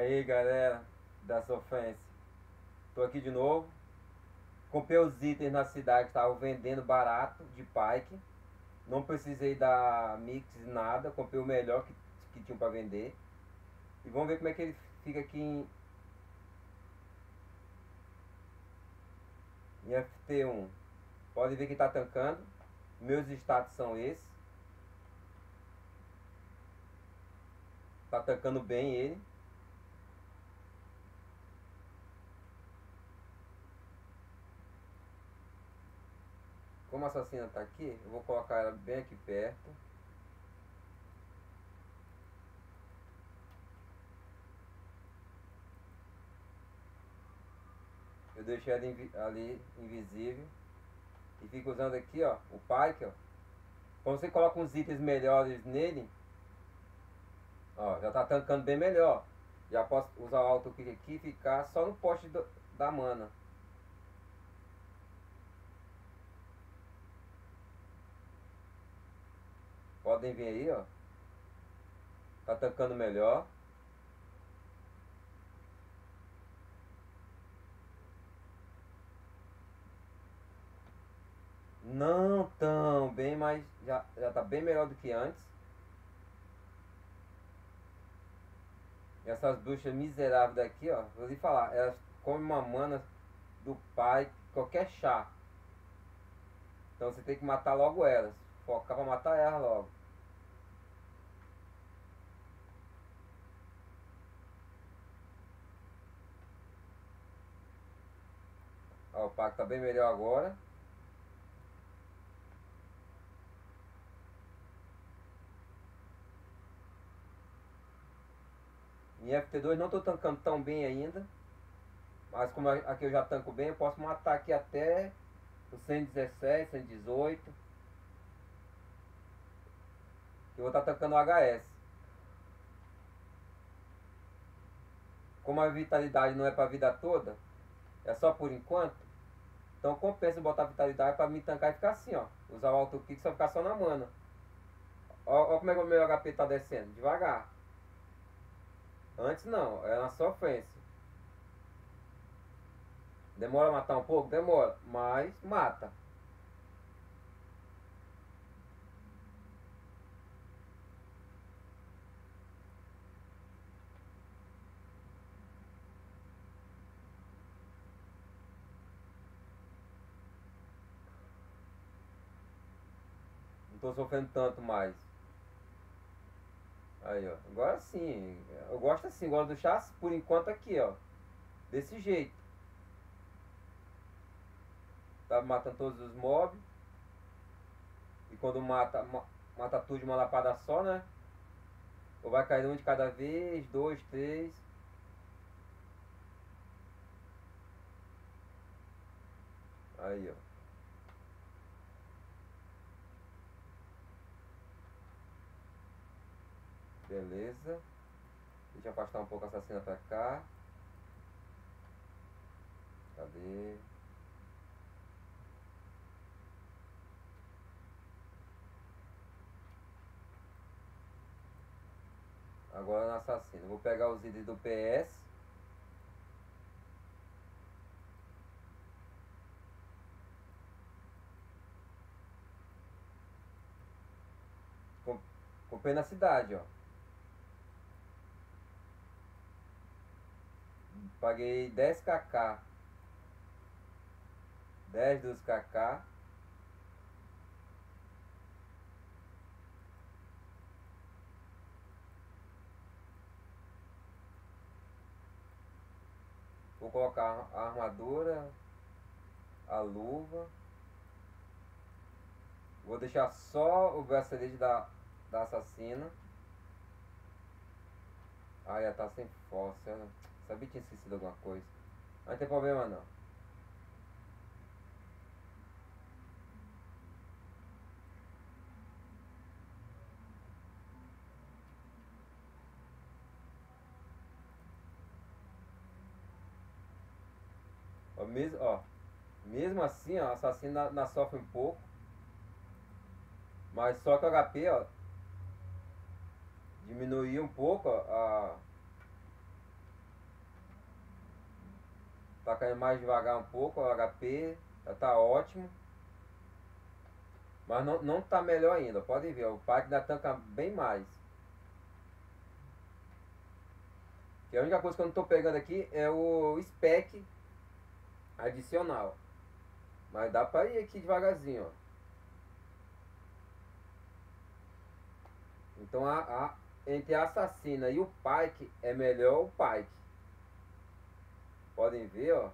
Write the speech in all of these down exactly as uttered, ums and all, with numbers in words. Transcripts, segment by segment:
aí galera da Sofrência, tô aqui de novo. Comprei os itens na cidade que estavam vendendo barato de Pike. Não precisei da Mix nada, comprei o melhor que, que tinha pra vender. E vamos ver como é que ele fica aqui em, em F T um. Pode ver que tá tancando. Meus status são esses. Tá tancando bem ele. Como a assassina tá aqui, eu vou colocar ela bem aqui perto. Eu deixei ela invi ali invisível. E fico usando aqui, ó, o Pike, ó. Quando você coloca uns itens melhores nele, ó, já tá tancando bem melhor. Já posso usar o auto click aqui e ficar só no poste do, da mana. Podem ver aí, ó. Tá tancando melhor. Não tão bem, mas já, já tá bem melhor do que antes. E essas bruxas miseráveis daqui, ó, vou lhe falar, elas comem uma mana do pai, qualquer chá. Então você tem que matar logo elas. Focar pra matar elas logo. Ó, o Pac tá bem melhor agora. Em F T dois não tô tancando tão bem ainda. Mas como aqui eu já tanco bem, eu posso matar aqui até o cento e dezessete, cento e dezoito. Eu vou estar tancando o H S. Como a vitalidade não é pra vida toda, é só por enquanto. Então compensa botar vitalidade pra me tancar e ficar assim, ó. Usar o auto kick só ficar só na mana. Ó, ó como é que o meu H P tá descendo, devagar. Antes não, é na sofrência. Demora a matar um pouco? Demora, mas mata. Não tô sofrendo tanto mais. Aí, ó. Agora sim. Eu gosto assim, gosto do chá por enquanto aqui, ó. Desse jeito. Tá matando todos os mobs. E quando mata, ma mata tudo de uma lapada só, né? Ou vai cair um de cada vez, dois, três. Aí, ó. Beleza. Deixa eu afastar um pouco a assassina pra cá. Cadê? Agora na assassina. Vou pegar os itens do P S. Comprei na cidade, ó. Paguei dez kk. dez dos kk. Vou colocar a armadura, a luva. Vou deixar só o bracelete da, da assassina. Ah, já tá sem fóssil. Sabia que tinha esquecido alguma coisa. Mas não tem problema não. Ó, mesmo, ó, mesmo assim, ó, a assassina ainda sofre um pouco. Mas só que o H P, ó, diminuiu um pouco ó, a, Tá caindo mais devagar um pouco, o H P já tá ótimo. Mas não, não tá melhor ainda, pode ver, o Pike ainda tanca bem mais. Que a única coisa que eu não tô pegando aqui é o spec adicional. Mas dá pra ir aqui devagarzinho, ó. Então a, a, entre a assassina e o Pike é melhor o Pike. Podem ver, ó.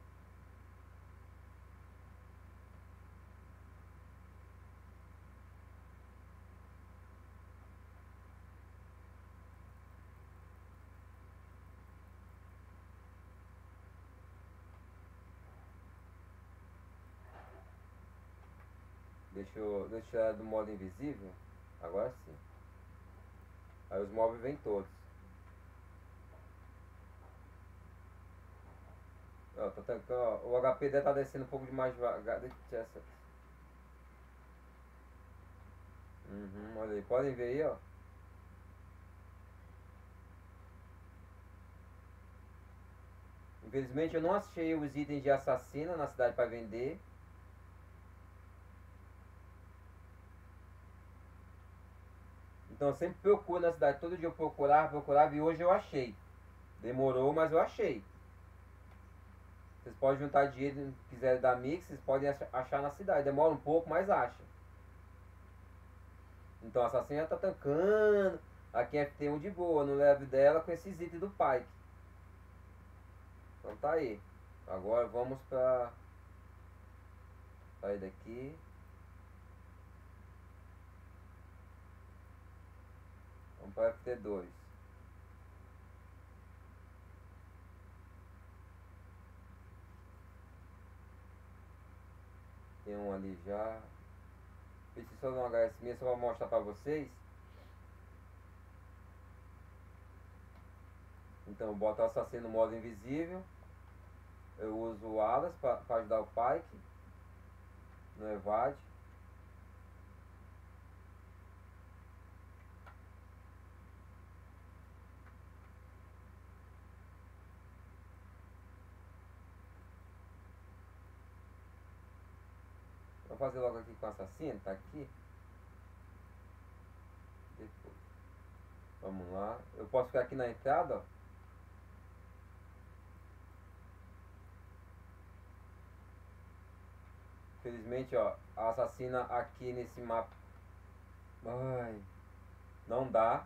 Deixa eu, deixa eu tirar do modo invisível. Agora sim. Aí os mobs vêm todos. Ó, tá tancando, ó, o H P dele tá descendo um pouco demais devagar. Deixa eu tirar essa. Uhum, olha aí, podem ver aí, ó. Infelizmente eu não achei os itens de assassina na cidade para vender. Então eu sempre procuro na cidade, todo dia eu procurava, procurava e hoje eu achei. Demorou, mas eu achei. Vocês podem juntar dinheiro, se quiserem dar mix, vocês podem achar na cidade. Demora um pouco, mas acha. Então a assassina tá tancando. Aqui em F T um de boa, no level dela com esses itens do Pike. Então tá aí. Agora vamos pra... sair daqui. Vamos para F T dois. Tem um ali já. Preciso só dar uma H S minha só para mostrar para vocês. Então eu boto o assassino no modo invisível. Eu uso o Alas para ajudar o Pike no evade. Vou fazer logo aqui com o assassino, tá aqui. Depois. Vamos lá. Eu posso ficar aqui na entrada, ó. Felizmente, ó, a assassina aqui nesse mapa. Ai, não dá.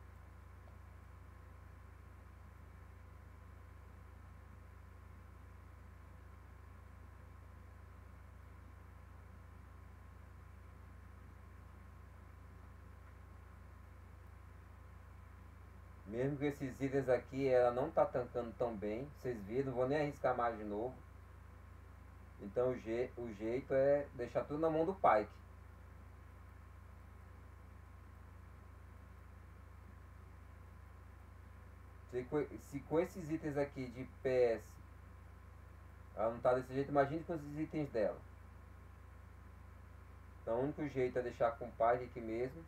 Mesmo com esses itens aqui, ela não tá tancando tão bem. Vocês viram, não vou nem arriscar mais de novo. Então o, je o jeito é deixar tudo na mão do Pike. Se com, se com esses itens aqui de P S ela não tá desse jeito, imagine com esses itens dela. Então o único jeito é deixar com o Pike aqui mesmo.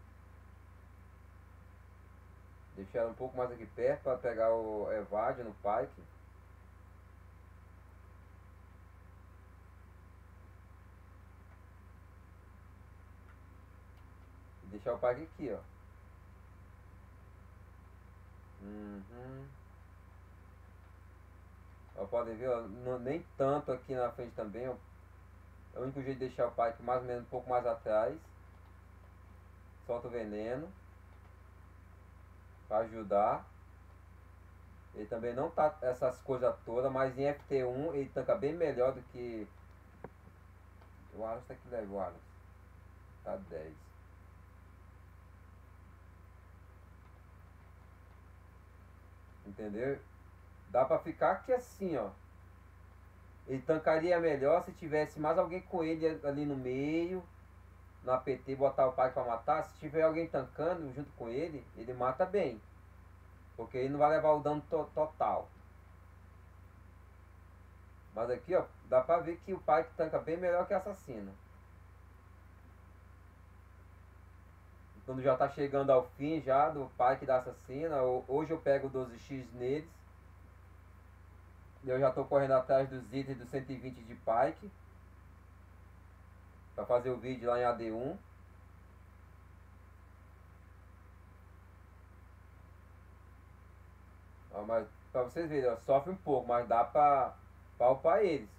Deixar ela um pouco mais aqui perto para pegar o evade no Pike. E deixar o Pike aqui, ó. Uhum. Ó, podem ver, ó, não, nem tanto aqui na frente também, ó. É o único jeito de deixar o Pike mais ou menos um pouco mais atrás. Solta o veneno para ajudar. Ele também não tá essas coisas todas, mas em F T um ele tanca bem melhor do que... O Aras tá aqui level, o Aras. Tá dez. Entendeu? Dá pra ficar aqui assim, ó. Ele tancaria melhor se tivesse mais alguém com ele ali no meio. Na P T, botar o Pike pra matar. Se tiver alguém tancando junto com ele, ele mata bem. Porque ele não vai levar o dano to total. Mas aqui, ó, dá pra ver que o Pike tanca bem melhor que a assassina. Quando já tá chegando ao fim já do Pike da assassina, hoje eu pego doze x neles. Eu já tô correndo atrás dos itens do cento e vinte de Pike. Pra fazer o vídeo lá em A D um. Ó, mas pra vocês verem, ó, sofre um pouco, mas dá pra, pra upar eles.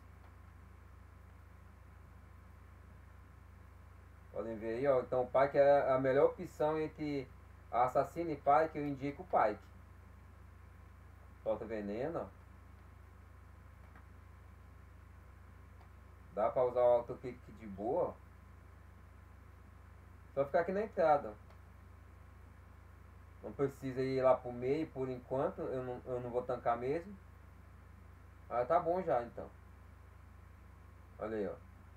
Podem ver aí, ó. Então o Pike é a melhor opção entre Assassino e Pike, eu indico o Pike. Solta veneno, ó. Dá pra usar o auto kick de boa, ó. Só ficar aqui na entrada, ó. Não precisa ir lá pro meio por enquanto, eu não, eu não vou tancar mesmo. Ah, tá bom já então. Olha aí, ó.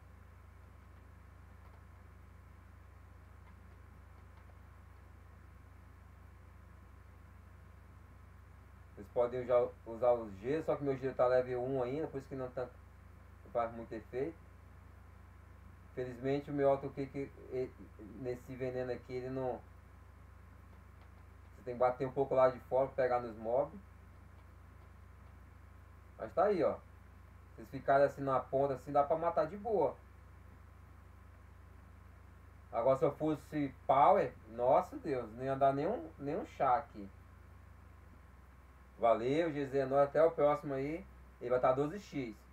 Vocês podem usar, usar os G, só que meu G tá level um ainda, por isso que não, tá, não faz muito efeito. Felizmente o meu auto kick nesse veneno aqui, ele não... Você tem que bater um pouco lá de fora pra pegar nos mobs. Mas tá aí, ó. Se vocês ficarem assim na ponta, assim, dá pra matar de boa. Agora se eu fosse power, nossa Deus, não ia dar nenhum, nenhum chá aqui. Valeu, G Z, nós até o próximo aí. Ele vai estar doze x.